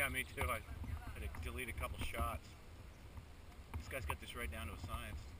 Yeah, me too. I had to delete a couple shots. This guy's got this right down to a science.